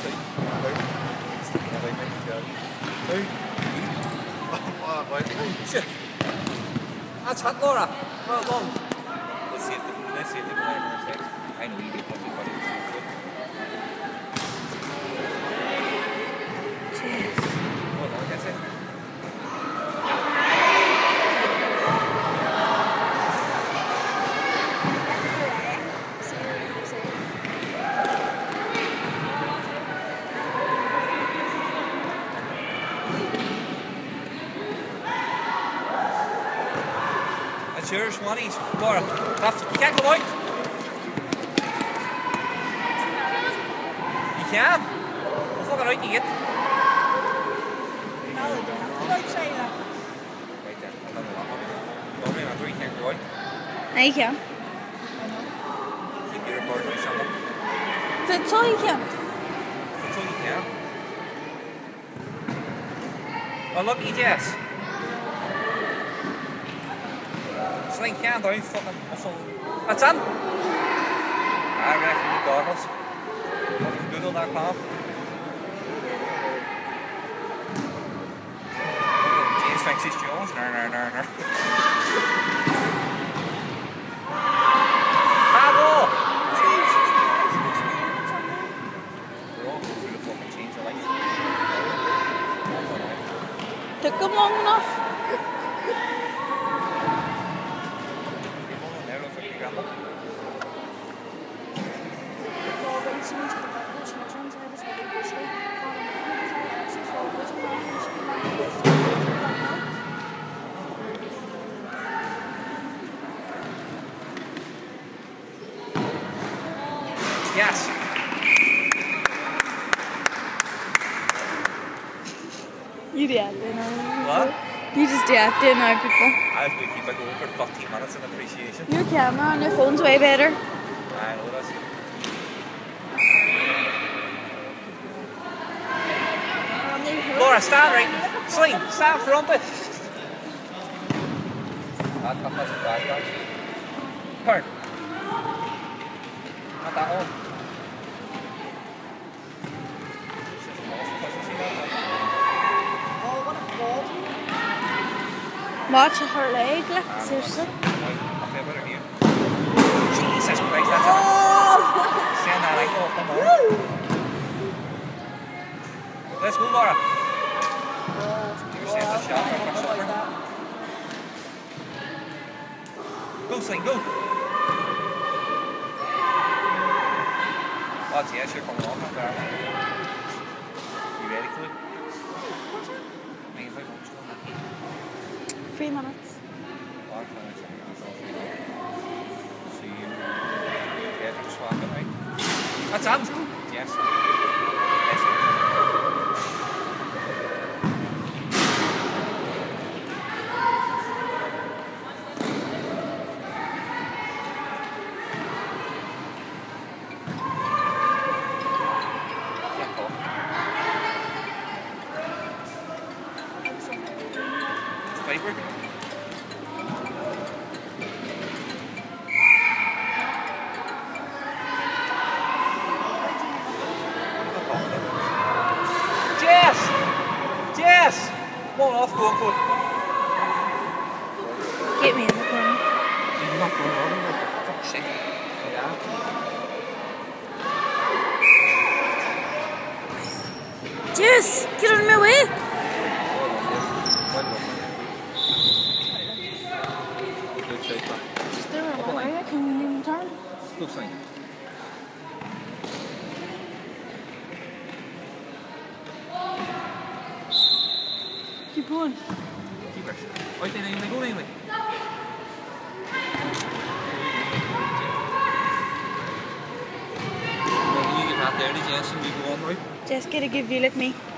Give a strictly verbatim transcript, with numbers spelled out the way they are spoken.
That's hot, Laura. Well done. Let's see if the, let's see if the player knows next. I know you do probably what it's good. Cheers. Well done, that's it. That's yours, Swannies. Laura, that's, you can't go out. You can. Well, fucking out you get. No, they don't. Don't say that. Right there. I don't know what. Don't remember, you can't go out. No, you can. Keep your recording or something. That's all you can. That's all you can. Oh, look, E J S. Sling can down, fucking muscle. That's in. I reckon you goggles. Google dot com. James Francis Jones. No, no, no, no. Bravo! We're all going through the fucking change of life. Took them long enough. Yes. You did that now. What? You just did that now, people. I have to keep it going for fifteen minutes in appreciation. Your camera on your phone's way better. I know this. Laura, stand right. Sling, stand front it. That, that, that's a bad guy. Turn. Not that one. Watch her leg, like, seriously. Jesus Christ, that's it. Send that ankle up the more. Let's go, Laura. You send the shot for supper. Go, Sling, go. Oh, yes, you're coming on up there. You ready, Chloe? Maybe I'm just going to Three minutes. Five minutes. See you. Get him swapping out. That's it. Yes. Yes. Paper. Jess! Jess! Come on off, go on, go on. Get me in the corner. You're not going on anymore, for fuck's sake. Yeah. Jess, get out of my way. Just there, I can even turn. Go, Sling. Keep going. Keep it. Out there, anyway, go anyway. You get that there, Jess, and you go on, right? Jess, get a good view like me.